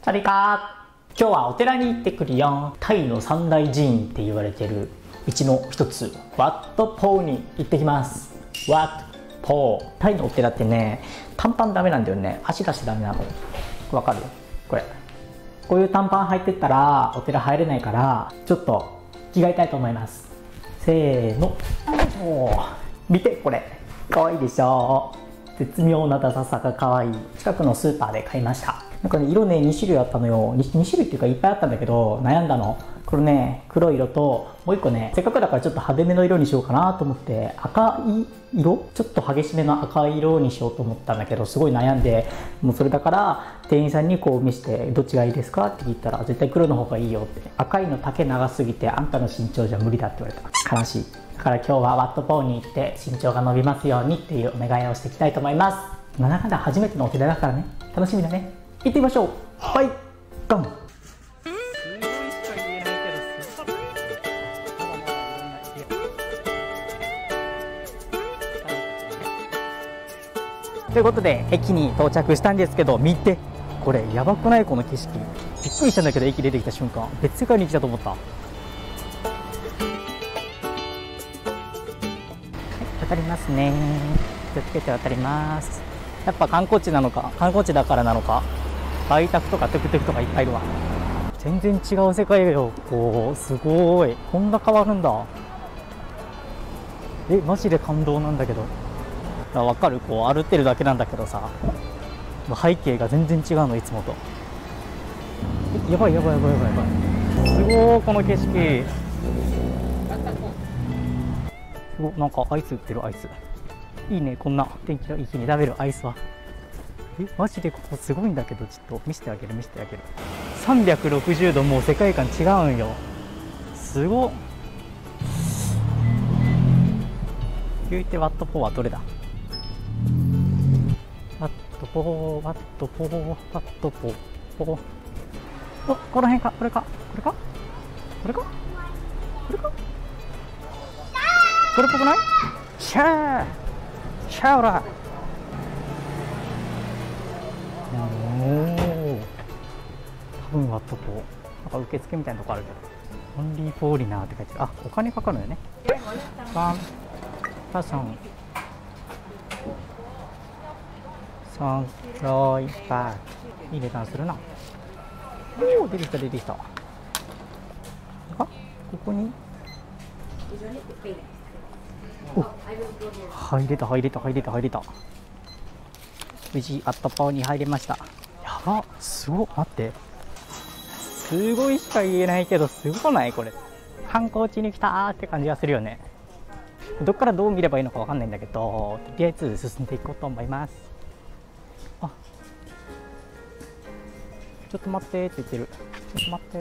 サワディーカー。今日はお寺に行ってくるよ。タイの三大寺院って言われてるうちの一つ、ワットポーに行ってきます。ワットポー。タイのお寺ってね、短パンダメなんだよね。足出しダメなの。わかる？これ。こういう短パン履いてったらお寺入れないから、ちょっと着替えたいと思います。せーの。おー、見てこれ。かわいいでしょ。絶妙なダサさがかわいい。近くのスーパーで買いました。なんかね、色ね、2種類あったのよ。2種類っていうかいっぱいあったんだけど、悩んだの。これね、黒い色と、もう一個ね、せっかくだからちょっと派手めの色にしようかなと思って、赤い色？ちょっと激しめの赤い色にしようと思ったんだけど、すごい悩んで、もうそれだから、店員さんにこう見せて、どっちがいいですかって聞いたら、絶対黒の方がいいよって。赤いの丈長すぎて、あんたの身長じゃ無理だって言われた。悲しい。だから今日はワットポーに行って身長が伸びますようにっていうお願いをしていきたいと思います。なんだかんだ初めてのお寺だからね、楽しみだね。行ってみましょう。はい、ゴン。ということで駅に到着したんですけど、見てこれやばくない？この景色びっくりしたんだけど、駅出てきた瞬間別世界に来たと思った。はい、渡りますね。気をつけて渡ります。やっぱ観光地なのか、観光地だからなのか、バイタクとかトゥクトゥクとかいっぱいいるわ。全然違う世界よ。こうすごい、こんな変わるんだ。マジで感動なんだけど。わかる？こう歩ってるだけなんだけどさ、背景が全然違うの、いつもと。やばいやばいやばいやばいやばい。すごいこの景色。すごい、なんかアイス売ってる。アイスいいね。こんな天気のいい日に食べるアイスは。マジでここすごいんだけど、ちょっと見せてあげる見せてあげる。360度もう世界観違うんよ。すごっ。言うてワットポーはどれだ？ワットポーワットポーワットポーポー。お、この辺か。これかこれかこれかこれかこれっぽくない？シャーシャオラ。おお、多分ワットポー。なんか受付みたいなとこあるけど、オンリーフォーリナーって書いてある。あ、お金かかるよね。ワンパーソン300バーツ。いい値段するな。おお、出てきた出てきた。あ、ここにお、入れた入れた入れた入れた。無事アットポーに入れました。やば、すごっ。待って、すごいしか言えないけど、すごくない？これ観光地に来たーって感じがするよね。どっからどう見ればいいのかわかんないんだけど、とりあえず進んでいこうと思います。あ、ちょっと待ってって言ってる。ちょっと待って。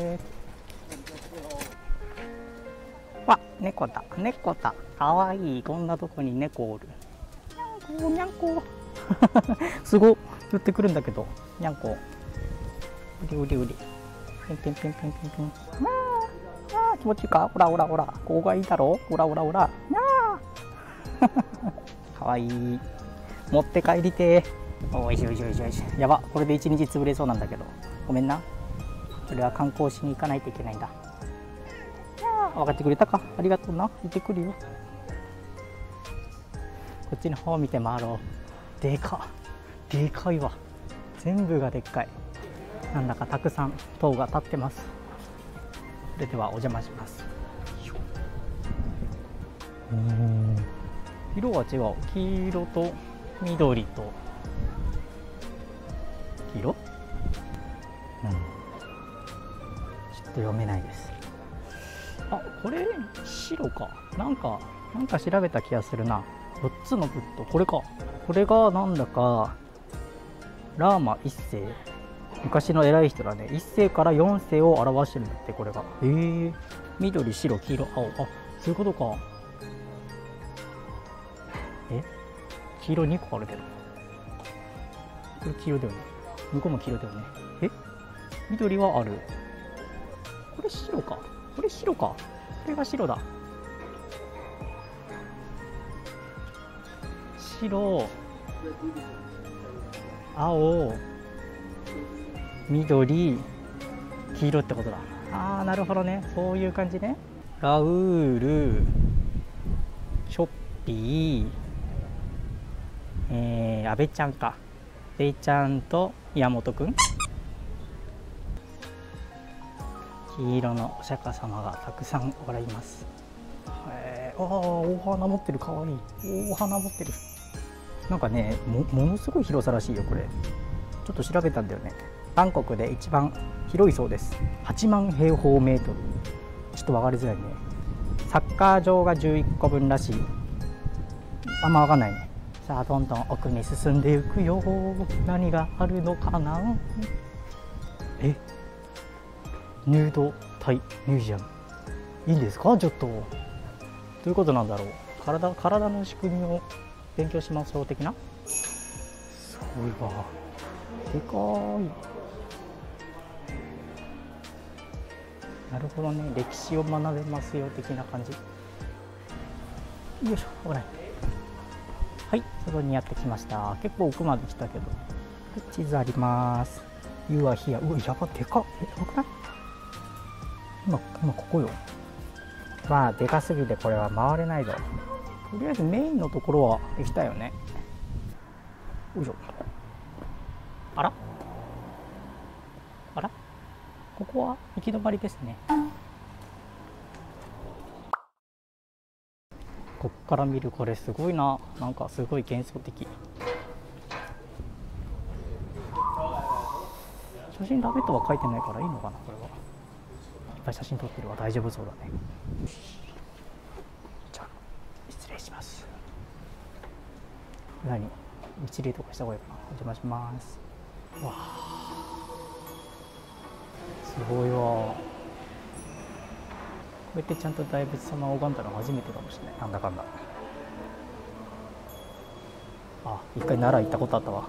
わ、猫だ猫だ。かわいい。こんなとこに猫おる。にゃんこにゃんこすごっ。寄ってくるんだけど、にゃんこ。うりうりうり。ピンピンピンピンピンピン。ああ、気持ちいいか？ほらほらほら、ここがいいだろ。ほらほらほら。かわいい。持って帰りてー。おいしいおいしいおいしいおいしい。やば、これで1日潰れそうなんだけど、ごめんな。これは観光しに行かないといけないんだ。分かってくれたか？ありがとうな。行ってくるよ。こっちの方見て回ろう。でかでかいわ。全部がでっかい。なんだかたくさん塔が立ってます。それではお邪魔します。色は違う。黄色と緑と黄色、ちょっと読めないです。あ、これ白か。なんか調べた気がするな。4つのブッド、これか。これがなんだかラーマ1世、昔の偉い人だね。1世から4世を表してるんだって、これが。緑白黄色青。あ、そういうことか。黄色2個あるけど、これ黄色だよね。向こうも黄色だよね。緑はある。これ白か。これ白か。これが白だ。白、青、 緑、黄色ってことだ。ああ、なるほどね、そういう感じね。ラウール、ショッピー、阿部ちゃんか。阿部ちゃんと宮本くん。黄色のお釈迦様がたくさんおられます。お花持ってる、かわいい。お花持ってる。なんかね、ものすごい広さらしいよ、これ。ちょっと調べたんだよね。バンコクで一番広いそうです。8万平方メートル。ちょっと分かりづらいね。サッカー場が11個分らしい。あんま分かんないね。さあ、どんどん奥に進んでいくよ。何があるのかな。ヌードタイミュージアム。いいんですか、ちょっと。どういうことなんだろう。体の仕組みを勉強しましょう的な。すごいわ。でかい。なるほどね、歴史を学べますよ的な感じ。よいしょ、危ない。はい、外にやってきました。結構奥まで来たけど。地図あります。You are here。うわ、やば、でかっ。やばくない？今ここよ。まあでかすぎてこれは回れないぞ。とりあえずメインのところは行きたいよね。よいしょ。あらここは行き止まりですね。こっから見るこれすごいな。なんかすごい幻想的。写真ダメとは書いてないからいいのかな、これは。いっぱい写真撮ってるわ。大丈夫そうだね。じゃあ失礼します。何一礼とかした方がいいかな。お邪魔します。わあ、すごいわ。こうやってちゃんと大仏様を拝んだの初めてかもしれない。なんだかんだ。あ、一回奈良行ったことあったわ。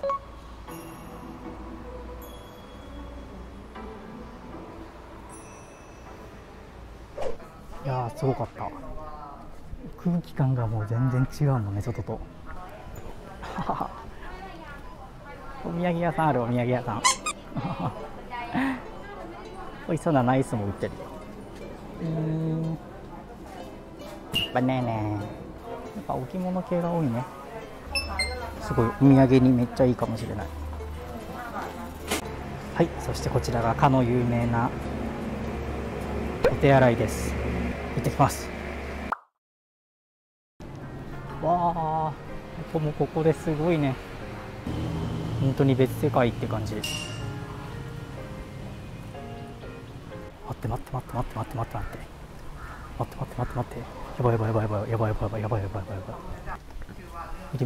いやー、すごかった。空気感がもう全然違うもんね、外と。お土産屋さんある、お土産屋さん。美味しそうなナイスも売ってるよ。バナナ。やっぱ置物系が多いね。すごいお土産にめっちゃいいかもしれない。はい、そしてこちらがかの有名なお手洗いです。行ってきます。わあ、ここですごいね。本当に別世界って感じ。待って。やばい。見て。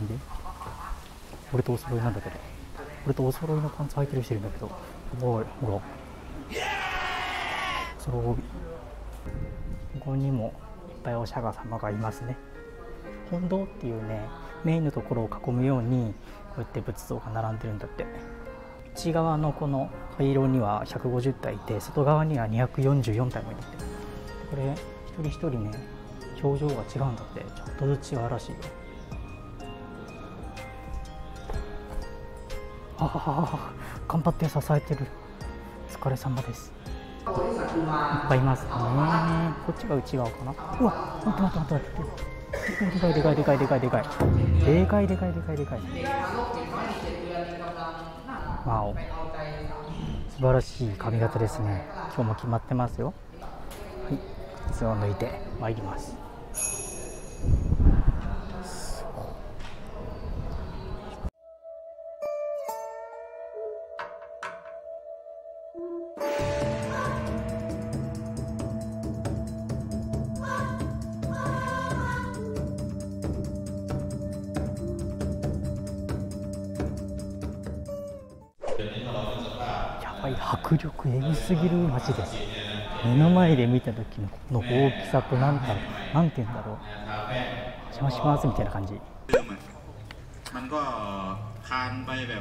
俺とお揃いなんだけど。俺とお揃いのパンツ履いてる人いるんだけど。ほら。そろここにもいっぱいお釈迦様がいますね。本堂っていうね、メインのところを囲むようにこうやって仏像が並んでるんだって。内側のこの回廊には150体いて、外側には244体もいるって。これ一人一人ね、表情が違うんだって。ちょっとずつ違うらしいよ。頑張って支えてる。お疲れ様です。いっぱいいますね。こっちが内側かな。うわ、待って。でかい。わお、素晴らしい髪型ですね。今日も決まってますよ。はい、靴を脱いで参ります。やばい、迫力えぐすぎる街です。目の前で見た時のこの大きさとなんて言うんだろう。お邪魔しますみたいな感じ。 มันก็คานไปแบบ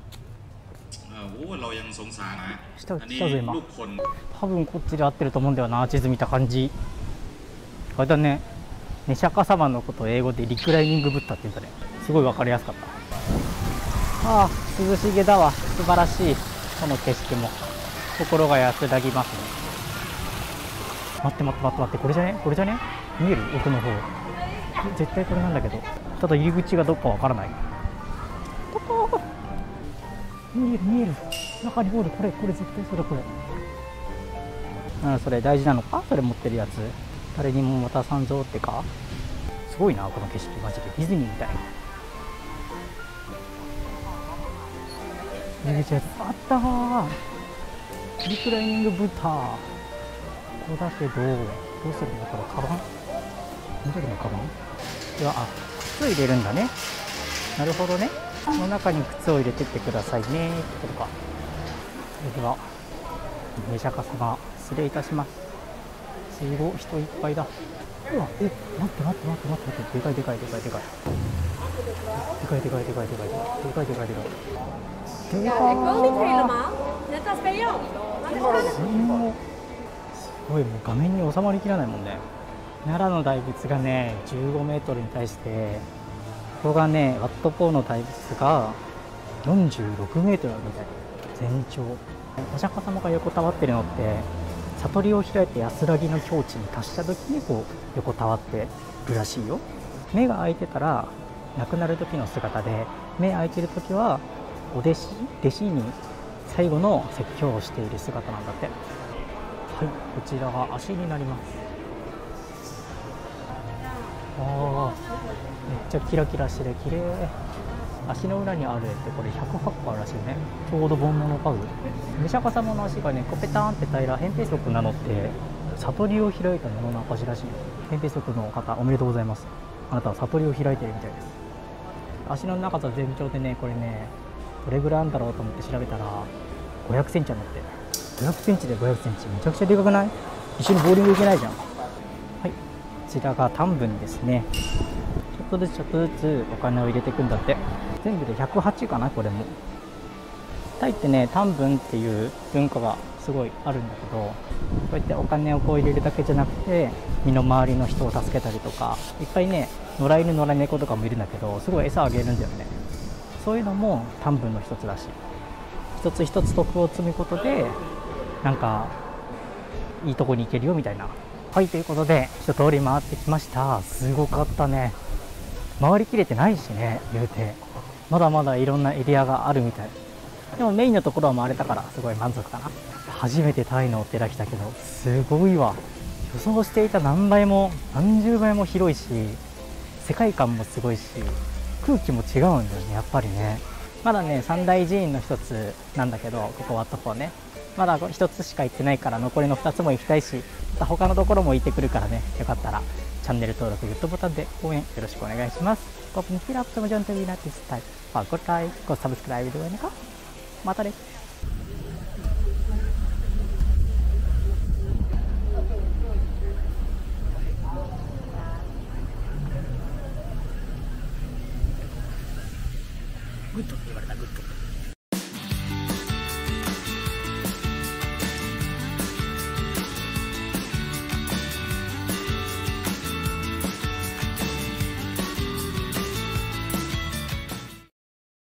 เรายังสงสารนะอันนี้ลูกคน多分こっちで合ってると思うんだよな。地図見た感じ。あれだね。釈迦様のことを英語でリクライニングブッダって言うんだね。すごいわかりやすかった。ああ、涼しげだわ。素晴らしい。 この景色も心が安らぎますね。待って待って待って待って、これじゃねこれじゃね、見える奥の方、絶対これなんだけど、ただ入り口がどっかわからない。どこ見える見える、中におる、これ絶対それこれ。それ大事なのか、それ持ってるやつ。誰にも渡さんぞってか。すごいなこの景色、マジでディズニーみたい。入り口あったー、リクライニングブター。ここだけどどうするのこれ、カバン、緑のカバンでは、靴入れるんだね。なるほどね。この中に靴を入れてってくださいねってことか。それではお釈迦様失礼いたします。すごい人いっぱいだ。うわ、待って待って待って待って、でかいでかいでかいでかいでかいでかいでかいでかいでかいでかいでかいでかいでかい。すごい、もう画面に収まりきらないもんね。奈良の大仏がね15メートルに対して、ここがねワットポーの大仏が46メートルみたいな全長。お釈迦様が横たわってるのって悟りを開いて安らぎの境地に達した時にこう横たわってるらしいよ。目が開いてたら亡くなる時の姿で、目開いてる時は弟子に最後の説教をしている姿なんだって。はい、こちらが足になります。めっちゃキラキラしてる、綺麗。足の裏にあるってこれ108個あるらしいね。ちょうど本物パグ。お釈迦様の足がねコペターンって平ら、扁平足なのって悟りを開いたものの証らしいよ。扁平足の方おめでとうございます。あなたは悟りを開いてるみたいです。足の長さ全長でね、これねどれぐらいあるんだろうと思って調べたら500センチあるんだって。500センチで500センチ、めちゃくちゃでかくない？一緒にボーリング行けないじゃん。はい、こちらが単分ですね。ちょっとずつちょっとずつお金を入れていくんだって。全部で108かな、これも。タイってね単分っていう文化がすごいあるんだけど、こうやってお金をこう入れるだけじゃなくて身の回りの人を助けたりとか、いっぱいね野良犬野良猫とかもいるんだけど、すごい餌あげるんだよね。そういうのも単分の一つだし、一つ一つ徳を積むことでなんかいいとこに行けるよみたいな。はい、ということで一通り回ってきました。すごかったね。回りきれてないしね、言うてまだまだいろんなエリアがあるみたい。でもメインのところは回れたからすごい満足かな。初めてタイのお寺来たけどすごいわ。予想していた何倍も何十倍も広いし、世界観もすごいし、空気も違うんだよね、やっぱりね。まだね三大寺院の一つなんだけど、ここワットポーね、まだ一つしか行ってないから残りの2つも行きたいし、また他のところも行ってくるからね、よかったらチャンネル登録、グッドボタンで応援よろしくお願いします。Kung hindi hirap sa Majon TV natin sa type, pag-like, kung subscribe doon ka, mata rin.